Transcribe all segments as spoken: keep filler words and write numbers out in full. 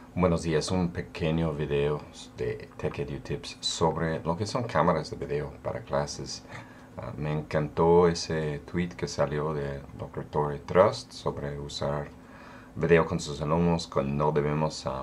Buenos días, un pequeño video de TechEdu Tips sobre lo que son cámaras de video para clases. Ah, me encantó ese tweet que salió de doctor Torrey Trust sobre usar video con sus alumnos cuando no debemos um,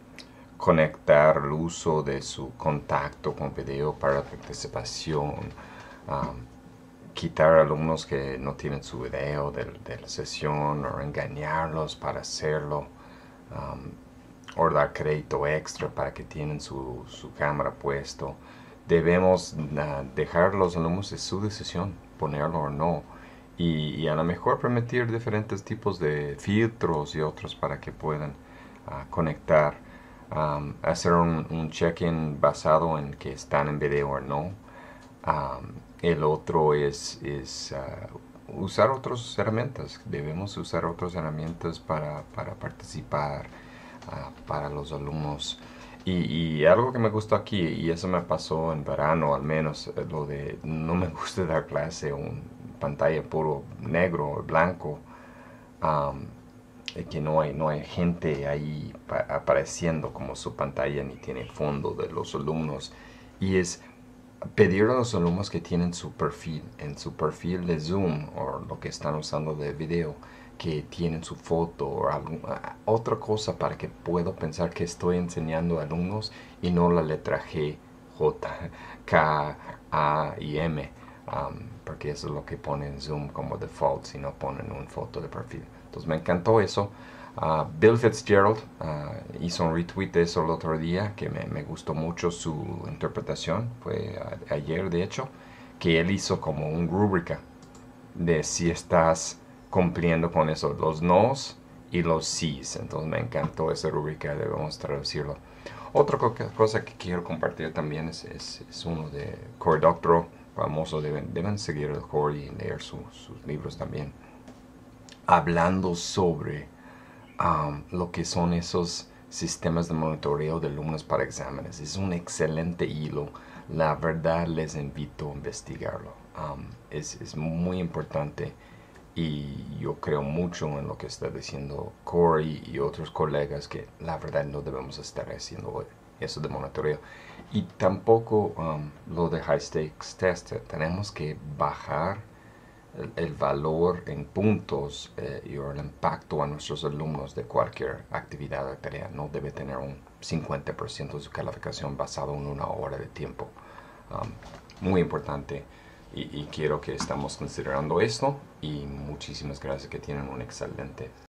conectar el uso de su contacto con video para la participación. Um, quitar alumnos que no tienen su video de, de la sesión o engañarlos para hacerlo. Um, o dar crédito extra para que tienen su, su cámara puesto. Debemos uh, dejar a los alumnos de su decisión, ponerlo o no. Y, y a lo mejor permitir diferentes tipos de filtros y otros para que puedan uh, conectar. Um, hacer un, un check-in basado en que están en video o no. Um, el otro es, es uh, usar otras herramientas. Debemos usar otras herramientas para, para participar uh, para los alumnos. Y, y algo que me gustó aquí, y eso me pasó en verano al menos, eh, lo de no me gusta dar clase en pantalla puro negro o blanco, um, que no hay, no hay gente ahí apareciendo como su pantalla ni tiene fondo de los alumnos. Y es pedir a los alumnos que tienen su perfil, en su perfil de Zoom o lo que están usando de video, que tienen su foto o alguna, otra cosa para que puedo pensar que estoy enseñando a alumnos y no la letra G, J, K, A y M, um, porque eso es lo que pone en Zoom como default si no ponen una foto de perfil. Entonces me encantó eso. Uh, Bill Fitzgerald uh, hizo un retweet de eso el otro día que me, me gustó mucho su interpretación. Fue a, ayer, de hecho, que él hizo como un rúbrica de si estás cumpliendo con eso, los nos y los sís. Entonces me encantó esa rúbrica, debemos traducirlo. Otra co cosa que quiero compartir también es, es, es uno de Cory Doctorow, famoso. Deben, deben seguir el Cory y leer su, sus libros también. Hablando sobre um, lo que son esos sistemas de monitoreo de alumnos para exámenes. Es un excelente hilo. La verdad les invito a investigarlo. Um, es, es muy importante y yo creo mucho en lo que está diciendo Cory y otros colegas que la verdad no debemos estar haciendo eso de monitoreo. Y tampoco um, lo de high stakes test. Tenemos que bajar el, el valor en puntos eh, y el impacto a nuestros alumnos de cualquier actividad o tarea. No debe tener un cincuenta por ciento de su calificación basado en una hora de tiempo. Um, muy importante y, y quiero que estamos considerando esto y muchísimas gracias, que tienen un excelente